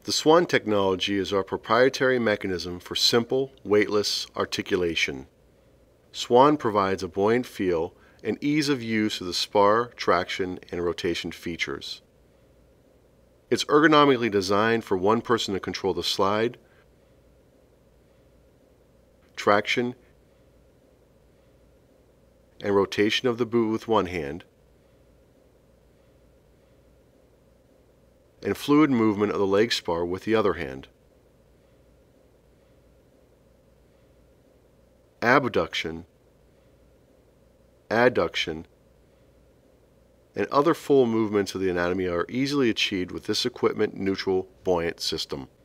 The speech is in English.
The SWAN technology is our proprietary mechanism for simple, weightless articulation. SWAN provides a buoyant feel and ease of use of the spar, traction, and rotation features. It's ergonomically designed for one person to control the slide, traction, and rotation of the boot with one hand, and fluid movement of the leg spar with the other hand. Abduction, adduction, and other full movements of the anatomy are easily achieved with this equipment-neutral buoyant system.